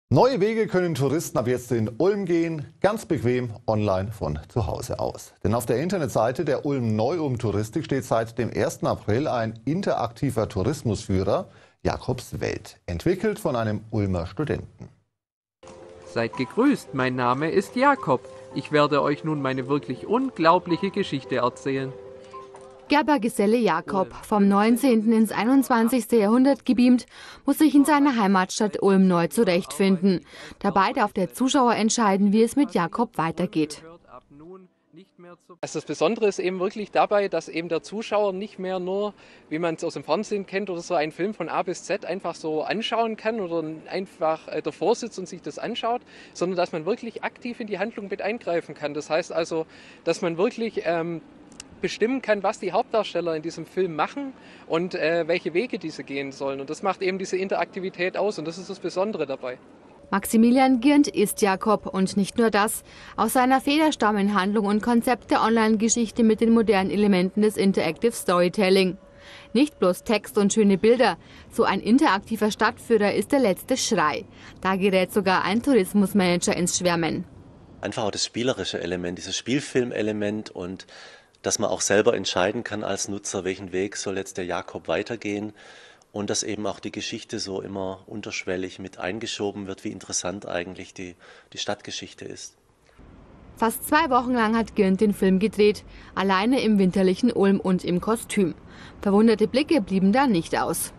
Neue Wege können Touristen ab jetzt in Ulm gehen, ganz bequem online von zu Hause aus. Denn auf der Internetseite der Ulm Neu-Ulm Touristik steht seit dem 1. April ein interaktiver Tourismusführer, Jakobs Welt, entwickelt von einem Ulmer Studenten. Seid gegrüßt, mein Name ist Jakob. Ich werde euch nun meine wirklich unglaubliche Geschichte erzählen. Gerbergeselle Jakob, vom 19. ins 21. Jahrhundert gebeamt, muss sich in seiner Heimatstadt Ulm neu zurechtfinden. Dabei darf der Zuschauer entscheiden, wie es mit Jakob weitergeht. Also das Besondere ist eben wirklich dabei, dass eben der Zuschauer nicht mehr nur, wie man es aus dem Fernsehen kennt oder so, einen Film von A bis Z einfach so anschauen kann oder einfach davor sitzt und sich das anschaut, sondern dass man wirklich aktiv in die Handlung mit eingreifen kann. Das heißt also, dass man wirklich bestimmen kann, was die Hauptdarsteller in diesem Film machen und welche Wege diese gehen sollen. Und das macht eben diese Interaktivität aus und das ist das Besondere dabei. Maximilian Girnt ist Jakob und nicht nur das. Aus seiner Feder stammen Handlung und Konzept der Online-Geschichte mit den modernen Elementen des Interactive Storytelling. Nicht bloß Text und schöne Bilder. So ein interaktiver Stadtführer ist der letzte Schrei. Da gerät sogar ein Tourismusmanager ins Schwärmen. Einfach auch das spielerische Element, dieses Spielfilmelement und dass man auch selber entscheiden kann als Nutzer, welchen Weg soll jetzt der Jakob weitergehen und dass eben auch die Geschichte so immer unterschwellig mit eingeschoben wird, wie interessant eigentlich die Stadtgeschichte ist. Fast 2 Wochen lang hat Girnt den Film gedreht, alleine im winterlichen Ulm und im Kostüm. Verwunderte Blicke blieben da nicht aus.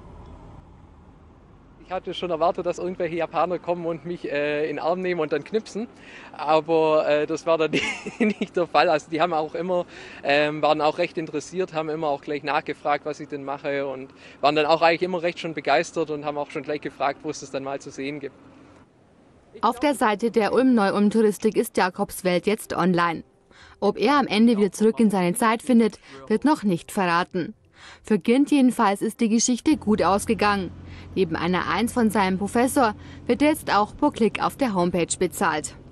Ich hatte schon erwartet, dass irgendwelche Japaner kommen und mich in den Arm nehmen und dann knipsen, aber das war dann nicht der Fall. Also die haben auch immer, waren auch recht interessiert, haben immer auch gleich nachgefragt, was ich denn mache und waren dann auch eigentlich immer recht schon begeistert und haben auch schon gleich gefragt, wo es das dann mal zu sehen gibt. Auf der Seite der Ulm Neu-Ulm Touristik ist Jakobs Welt jetzt online. Ob er am Ende wieder zurück in seine Zeit findet, wird noch nicht verraten. Für Girnt jedenfalls ist die Geschichte gut ausgegangen. Neben einer 1 von seinem Professor wird er jetzt auch pro Klick auf der Homepage bezahlt.